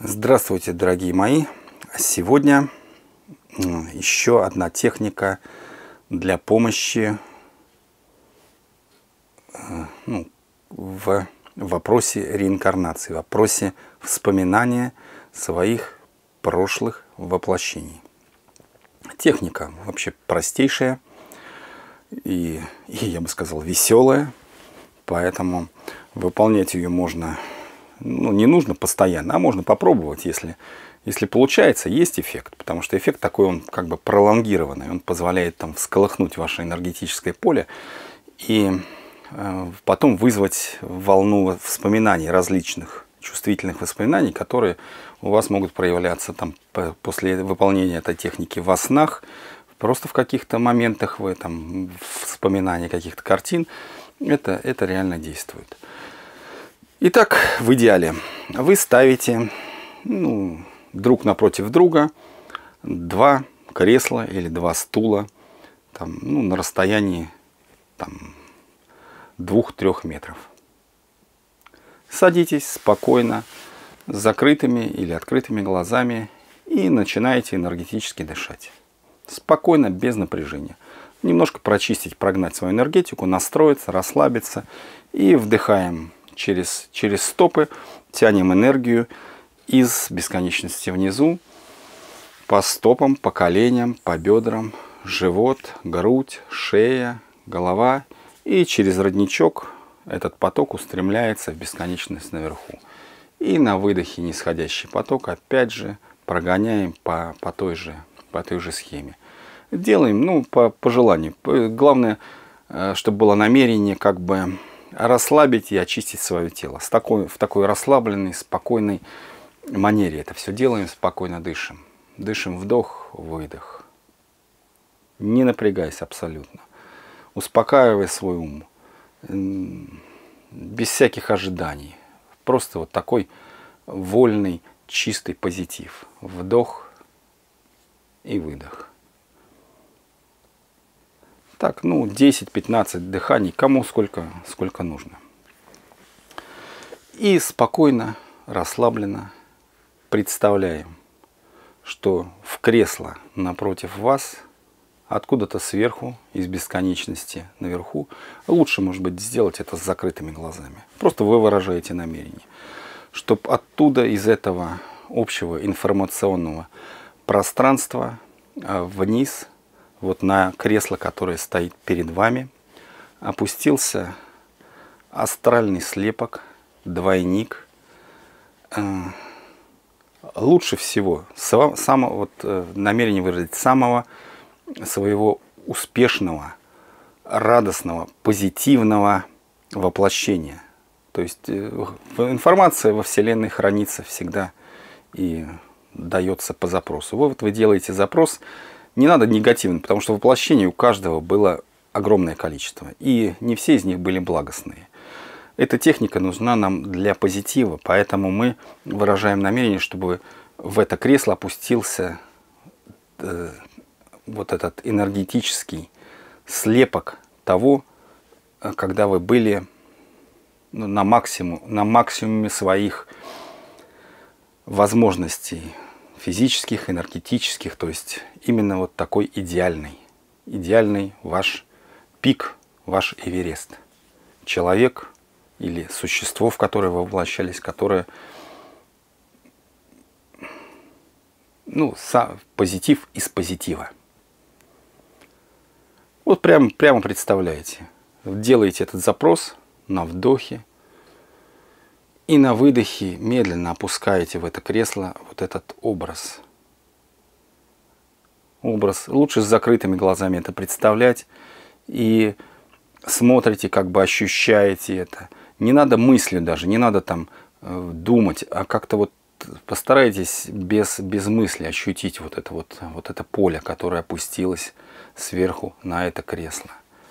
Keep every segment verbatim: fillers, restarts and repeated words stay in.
Здравствуйте, дорогие мои! Сегодня еще одна техника для помощи ну, в вопросе реинкарнации, в вопросе вспоминания своих прошлых воплощений. Техника вообще простейшая и, и я бы сказал, веселая, поэтому выполнять ее можно. Ну, не нужно постоянно, а можно попробовать, если, если получается, есть эффект. Потому что эффект такой, он как бы пролонгированный, он позволяет там всколыхнуть ваше энергетическое поле и э, потом вызвать волну воспоминаний, различных чувствительных воспоминаний, которые у вас могут проявляться там, после выполнения этой техники во снах, просто в каких-то моментах вы там вспоминания каких-то картин. Это, это реально действует. Итак, в идеале вы ставите ну, друг напротив друга два кресла или два стула там, ну, на расстоянии двух-трёх метров. Садитесь спокойно, с закрытыми или открытыми глазами и начинаете энергетически дышать. Спокойно, без напряжения. Немножко прочистить, прогнать свою энергетику, настроиться, расслабиться и вдыхаем. Через, через стопы тянем энергию из бесконечности внизу, по стопам, по коленям, по бедрам, живот, грудь, шея, голова. И через родничок этот поток устремляется в бесконечность наверху. И на выдохе нисходящий поток опять же прогоняем по, по, той, же, по той же схеме. Делаем ну, по, по желанию. Главное, чтобы было намерение как бы расслабить и очистить свое тело. С такой, в такой расслабленной, спокойной манере это все делаем, спокойно дышим. Дышим вдох, выдох. Не напрягайся абсолютно. Успокаивай свой ум. Без всяких ожиданий. Просто вот такой вольный, чистый позитив. Вдох и выдох. Так, ну, десять-пятнадцать дыханий, кому сколько, сколько нужно. И спокойно, расслабленно представляем, что в кресло напротив вас, откуда-то сверху, из бесконечности наверху, лучше, может быть, сделать это с закрытыми глазами. Просто вы выражаете намерение, чтобы оттуда, из этого общего информационного пространства вниз, вот на кресло, которое стоит перед вами, опустился астральный слепок, двойник. Лучше всего само, вот, намерение выразить самого своего успешного, радостного, позитивного воплощения. То есть информация во Вселенной хранится всегда и дается по запросу. Вот вы делаете запрос. Не надо негативно, потому что воплощений у каждого было огромное количество. И не все из них были благостные. Эта техника нужна нам для позитива, поэтому мы выражаем намерение, чтобы в это кресло опустился э, вот этот энергетический слепок того, когда вы были ну, на, максимум, на максимуме своих возможностей. Физических, энергетических, то есть именно вот такой идеальный, идеальный ваш пик, ваш Эверест. Человек или существо, в которое вы воплощались, которое, ну, позитив из позитива. Вот прямо, прямо представляете, делаете этот запрос на вдохе, и на выдохе медленно опускаете в это кресло вот этот образ. Образ. Лучше с закрытыми глазами это представлять. И смотрите, как бы ощущаете это. Не надо мыслью даже, не надо там э, думать, а как-то вот постарайтесь без, без мысли ощутить вот это, вот, вот это поле, которое опустилось сверху на это кресло.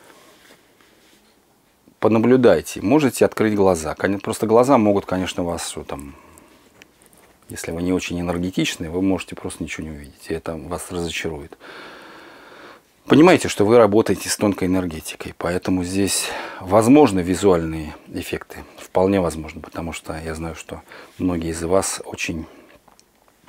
Понаблюдайте, можете открыть глаза. Просто глаза могут, конечно, вас, что там, если вы не очень энергетичны, вы можете просто ничего не увидеть, и это вас разочарует. Понимаете, что вы работаете с тонкой энергетикой, поэтому здесь возможны визуальные эффекты, вполне возможно, потому что я знаю, что многие из вас очень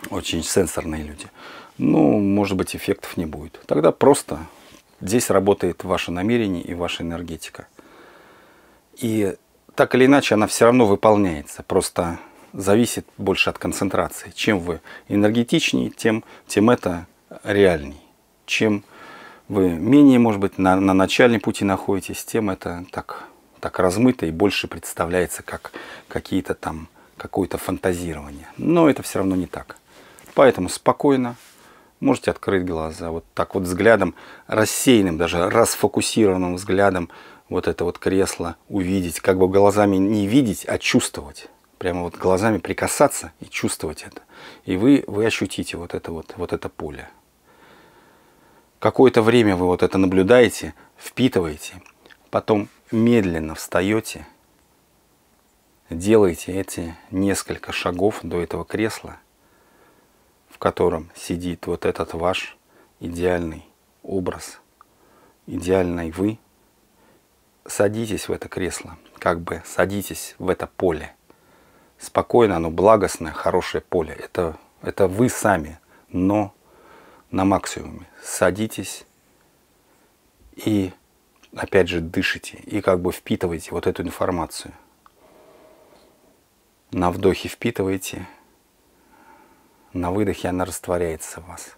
очень сенсорные люди, ну, может быть, эффектов не будет. Тогда просто здесь работает ваше намерение и ваша энергетика. И так или иначе она все равно выполняется, просто зависит больше от концентрации. Чем вы энергетичнее, тем, тем это реальней. Чем вы менее, может быть, на, на начальном пути находитесь, тем это так, так размыто и больше представляется как какие-то там, какое-то фантазирование. Но это все равно не так. Поэтому спокойно можете открыть глаза, вот так вот взглядом, рассеянным, даже расфокусированным взглядом, вот это вот кресло увидеть, как бы глазами не видеть, а чувствовать. Прямо вот глазами прикасаться и чувствовать это. И вы, вы ощутите вот это вот, вот это поле. Какое-то время вы вот это наблюдаете, впитываете, потом медленно встаете, делаете эти несколько шагов до этого кресла, в котором сидит вот этот ваш идеальный образ, идеальный вы. Садитесь в это кресло, как бы садитесь в это поле. Спокойно, оно благостное, хорошее поле. Это, это вы сами, но на максимуме. Садитесь и опять же дышите и как бы впитываете вот эту информацию. На вдохе впитываете, на выдохе она растворяется в вас.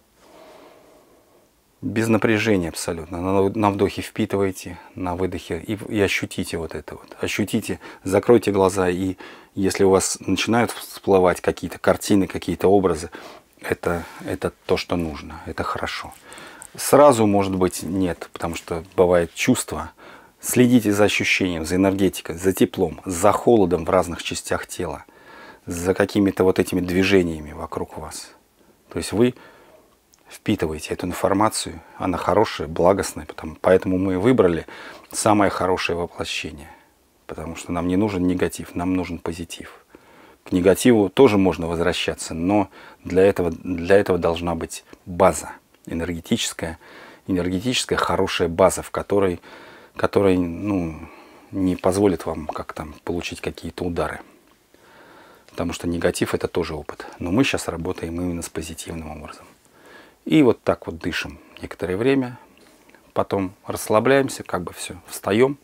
Без напряжения абсолютно. На, на вдохе впитываете, на выдохе и, и ощутите вот это вот. Ощутите, закройте глаза, и если у вас начинают всплывать какие-то картины, какие-то образы, это, это то, что нужно, это хорошо. Сразу, может быть, нет, потому что бывает чувство. Следите за ощущением, за энергетикой, за теплом, за холодом в разных частях тела, за какими-то вот этими движениями вокруг вас. То есть вы впитываете эту информацию, она хорошая, благостная, потому, поэтому мы выбрали самое хорошее воплощение. Потому что нам не нужен негатив, нам нужен позитив. К негативу тоже можно возвращаться, но для этого, для этого должна быть база, энергетическая, энергетическая хорошая база, в которой, которой ну, не позволит вам как там получить какие-то удары. Потому что негатив это тоже опыт. Но мы сейчас работаем именно с позитивным образом. И вот так вот дышим некоторое время, потом расслабляемся, как бы все, встаем.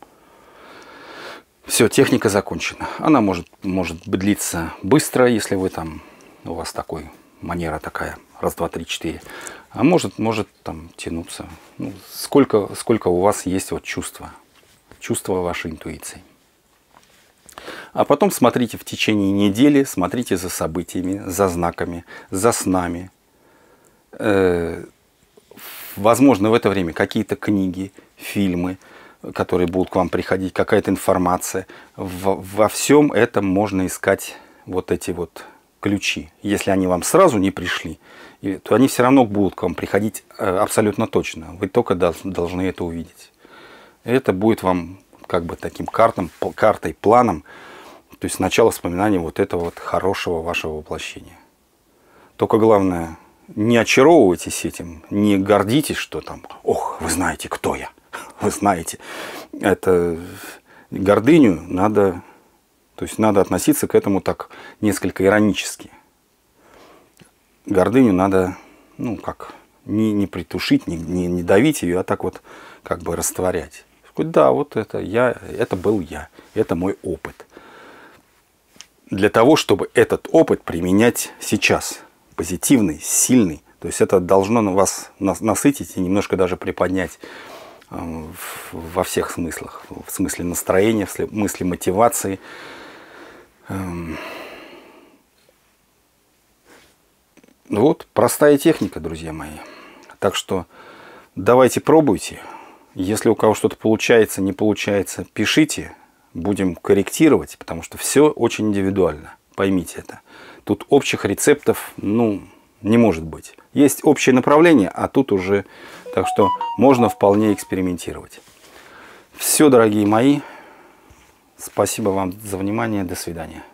Все, техника закончена. Она может, может длиться быстро, если вы там, у вас такой, манера такая, раз, два, три, четыре. А может, может там тянуться, ну, сколько, сколько у вас есть вот чувства, чувства вашей интуиции. А потом смотрите в течение недели, смотрите за событиями, за знаками, за снами. Э, возможно, в это время какие-то книги, фильмы, которые будут к вам приходить, какая-то информация. Во, во всем этом можно искать вот эти вот ключи. Если они вам сразу не пришли, то они все равно будут к вам приходить абсолютно точно. Вы только должны это увидеть. Это будет вам как бы таким картом, картой, планом. То есть начало вспоминания вот этого вот хорошего вашего воплощения. Только главное, не очаровывайтесь этим, не гордитесь, что там, ох, вы знаете, кто я. Вы знаете, это гордыню надо, то есть надо относиться к этому так несколько иронически. Гордыню надо, ну как, не, не притушить, не, не, не давить ее, а так вот как бы растворять. Да, вот это я, это был я, это мой опыт. Для того, чтобы этот опыт применять сейчас, позитивный, сильный, то есть это должно вас насытить и немножко даже приподнять во всех смыслах, в смысле настроения, в смысле мотивации. Вот простая техника, друзья мои. Так что давайте пробуйте. Если у кого что-то получается, не получается, пишите, будем корректировать, потому что все очень индивидуально. Поймите это. Тут общих рецептов, ну, не может быть. Есть общее направление, а тут уже... Так что можно вполне экспериментировать. Все, дорогие мои. Спасибо вам за внимание. До свидания.